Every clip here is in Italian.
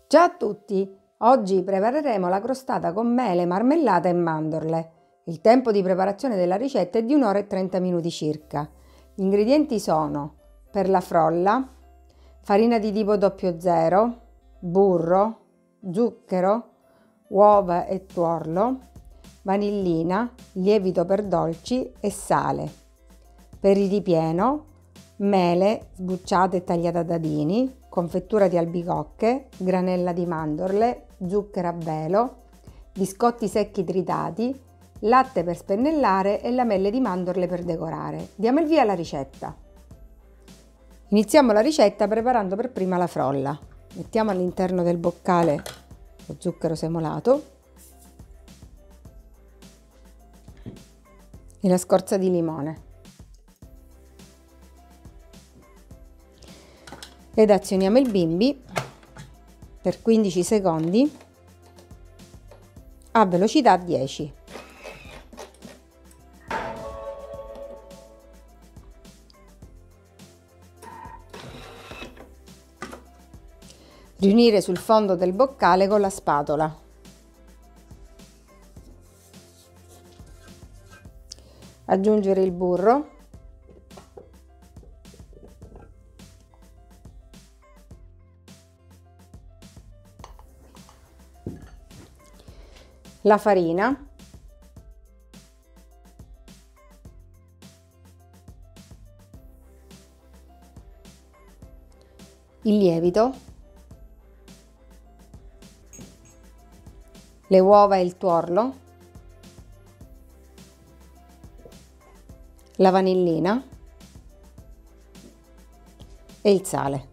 Ciao a tutti! Oggi prepareremo la crostata con mele, marmellata e mandorle. Il tempo di preparazione della ricetta è di 1 ora e 30 minuti circa. Gli ingredienti sono: per la frolla, farina di tipo 00, burro, zucchero, uova e tuorlo, vanillina, lievito per dolci e sale. Per il ripieno, mele sbucciate e tagliate a dadini, confettura di albicocche, granella di mandorle, zucchero a velo, biscotti secchi tritati, latte per spennellare e lamelle di mandorle per decorare. Diamo il via alla ricetta. Iniziamo la ricetta preparando per prima la frolla. Mettiamo all'interno del boccale lo zucchero semolato e la scorza di limone. Ed azioniamo il bimbi per 15 secondi a velocità 10. Riunire sul fondo del boccale con la spatola. Aggiungere il burro. La farina, il lievito, le uova e il tuorlo, la vanillina e il sale.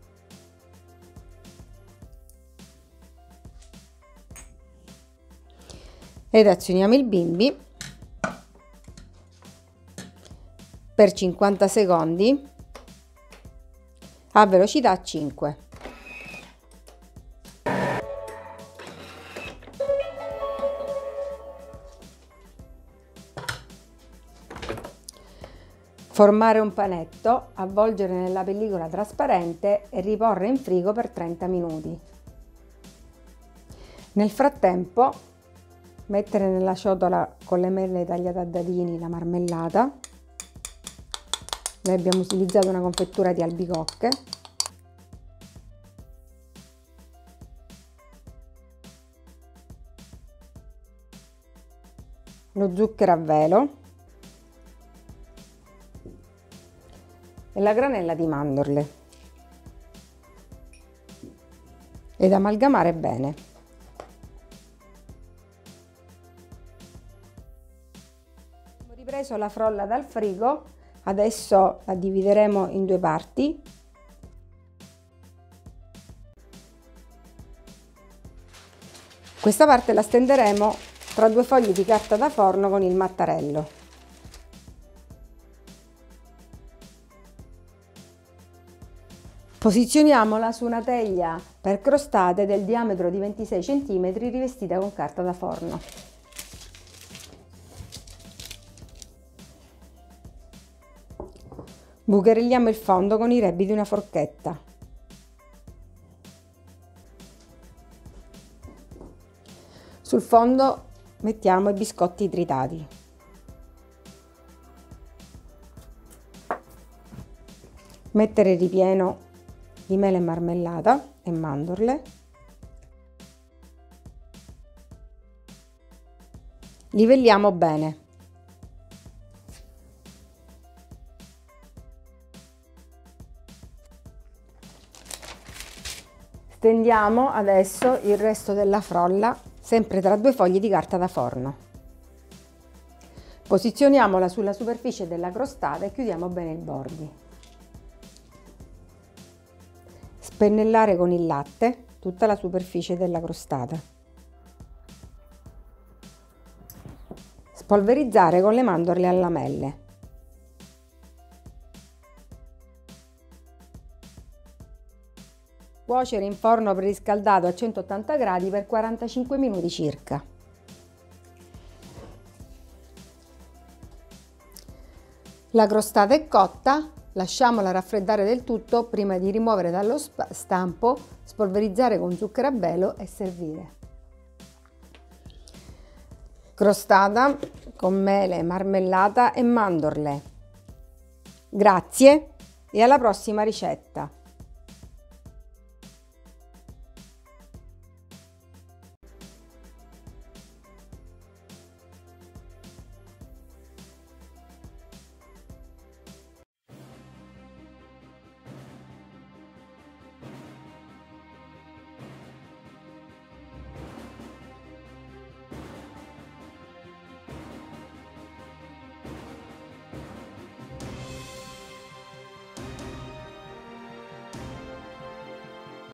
Ed azioniamo il bimbi per 50 secondi a velocità 5. Formare un panetto, avvolgere nella pellicola trasparente e riporre in frigo per 30 minuti. Nel frattempo mettere nella ciotola con le mele tagliate a dadini la marmellata. Noi abbiamo utilizzato una confettura di albicocche. Lo zucchero a velo e la granella di mandorle ed amalgamare bene. Ripreso la frolla dal frigo, adesso la divideremo in due parti. Questa parte la stenderemo tra due fogli di carta da forno con il mattarello. Posizioniamola su una teglia per crostate del diametro di 26 cm rivestita con carta da forno. Bucherilliamo il fondo con i rebbi di una forchetta. Sul fondo mettiamo i biscotti tritati. Mettere il ripieno di mele e marmellata e mandorle. Livelliamo bene. Stendiamo adesso il resto della frolla sempre tra due fogli di carta da forno. Posizioniamola sulla superficie della crostata e chiudiamo bene i bordi. Spennellare con il latte tutta la superficie della crostata. Spolverizzare con le mandorle a lamelle. Cuocere in forno preriscaldato a 180 gradi per 45 minuti circa. La crostata è cotta, Lasciamola raffreddare del tutto prima di rimuovere dallo stampo, spolverizzare con zucchero a velo e servire. Crostata con mele, marmellata e mandorle. Grazie e alla prossima ricetta!